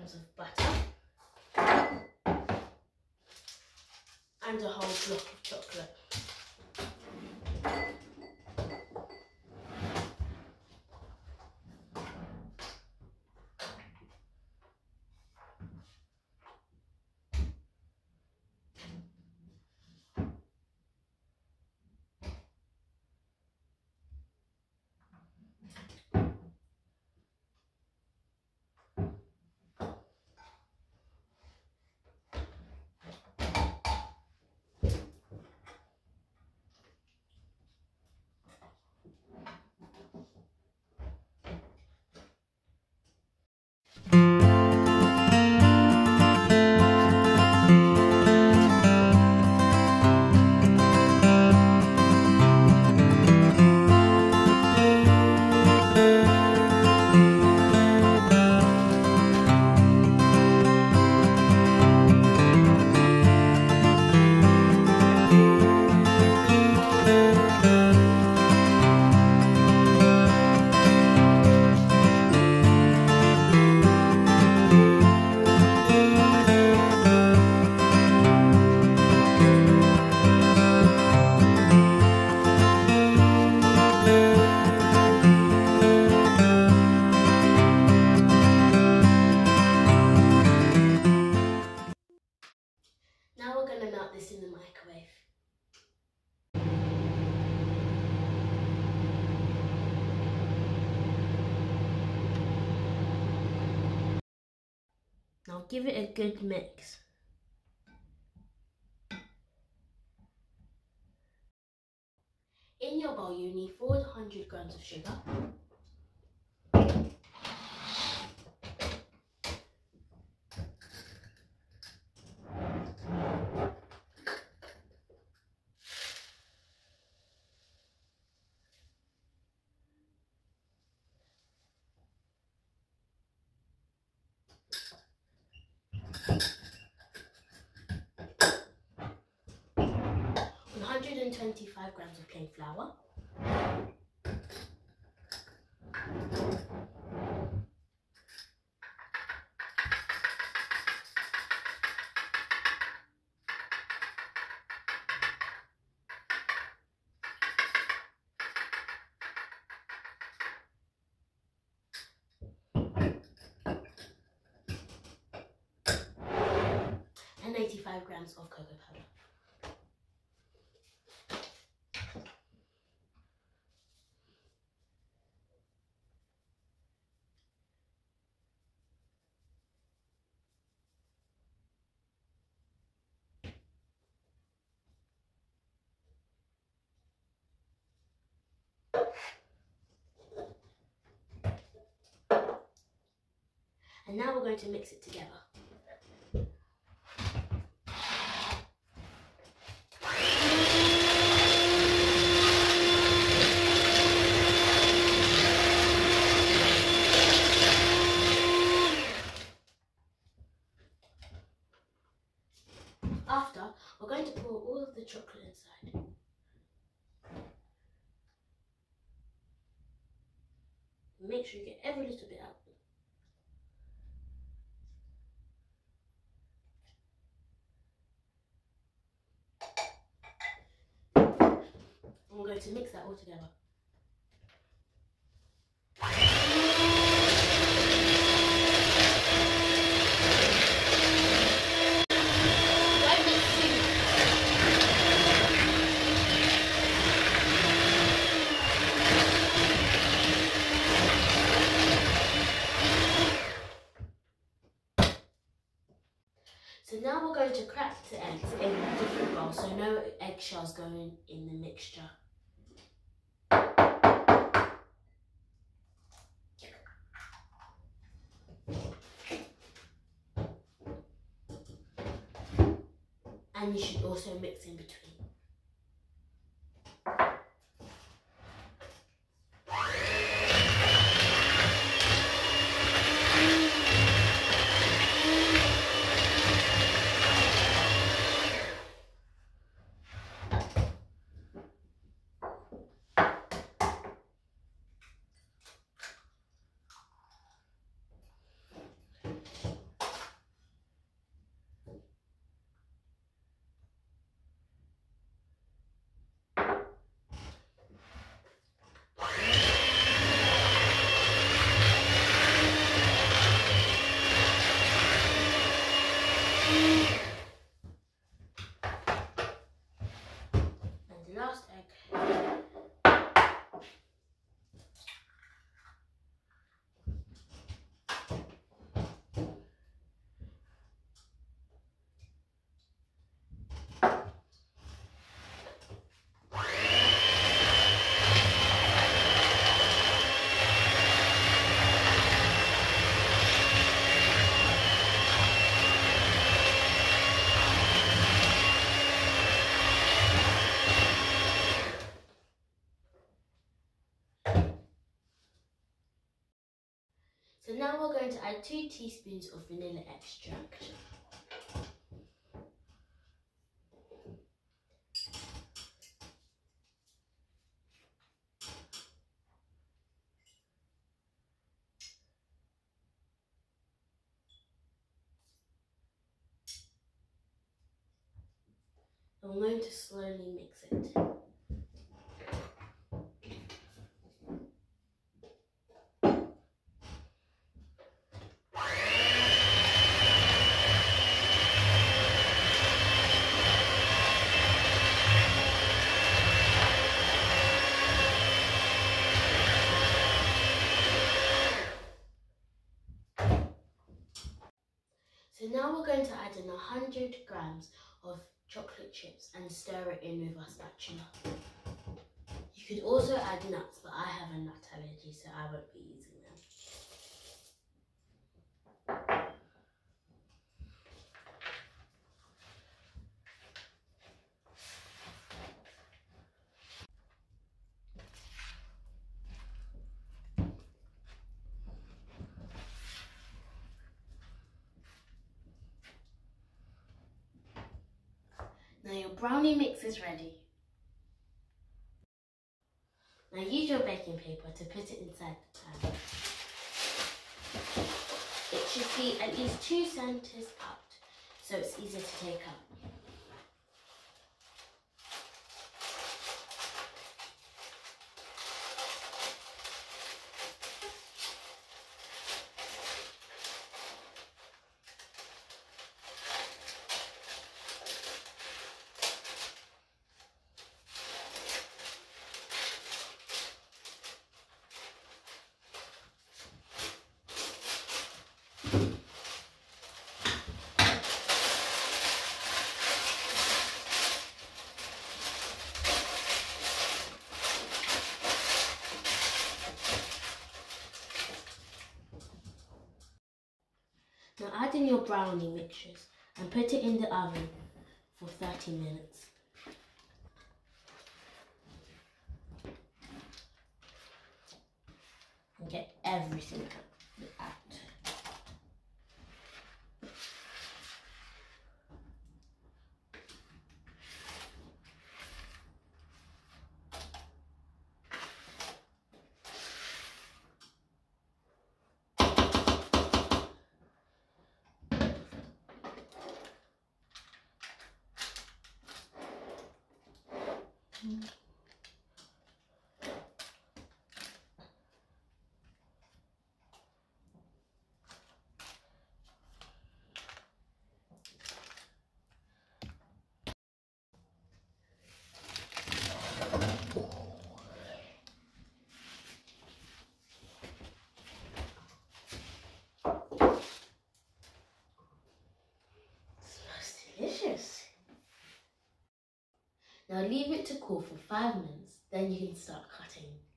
grams of butter and a whole block of chocolate. Now we're going to melt this in the microwave. Now give it a good mix. In your bowl you need 400 grams of sugar, 125 grams of plain flour, and 85 grams of cocoa powder. And now we're going to mix it together. After, we're going to pour all of the chocolate inside. Make sure you get every little bit out. And we're going to mix that all together. So now we're going to crack the eggs in a different bowl, so no eggshells going in the mixture. And you should also mix in between. add 2 teaspoons of vanilla extract. I'm going to slowly mix it. So now we're going to add in 100 grams of chocolate chips and stir it in with our spatula. You could also add nuts, but I have a nut allergy, so I won't be using them. Now your brownie mix is ready. Now use your baking paper to put it inside the pan. It should be at least 2 centimeters out, so it's easier to take out. Now add in your brownie mixtures and put it in the oven for 30 minutes. And get everything out. Delicious. Now leave it to cool for 5 minutes, then you can start cutting.